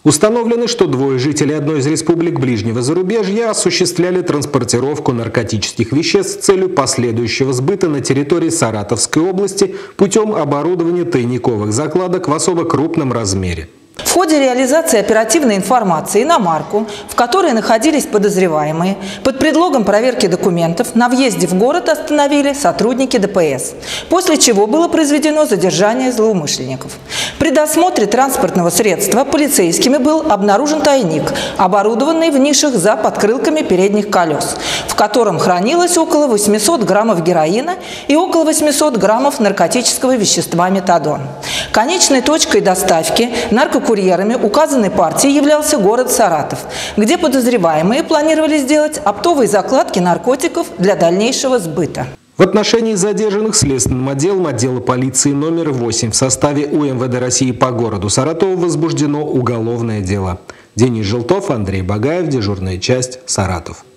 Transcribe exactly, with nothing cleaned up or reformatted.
Установлено, что двое жителей одной из республик ближнего зарубежья осуществляли транспортировку наркотических веществ с целью последующего сбыта на территории Саратовской области путем оборудования тайниковых закладок в особо крупном размере. В ходе реализации оперативной информации на марку, в которой находились подозреваемые, под предлогом проверки документов на въезде в город остановили сотрудники Дэ Пэ Эс, после чего было произведено задержание злоумышленников. При досмотре транспортного средства полицейскими был обнаружен тайник, оборудованный в нишах за подкрылками передних колес, в котором хранилось около восьмисот граммов героина и около восьмисот граммов наркотического вещества метадон. Конечной точкой доставки наркокурьерами указанной партии являлся город Саратов, где подозреваемые планировали сделать оптовые закладки наркотиков для дальнейшего сбыта. В отношении задержанных следственным отделом отдела полиции номер восемь в составе У Эм Вэ Дэ России по городу Саратову возбуждено уголовное дело. Денис Желтов, Андрей Багаев, дежурная часть, Саратов.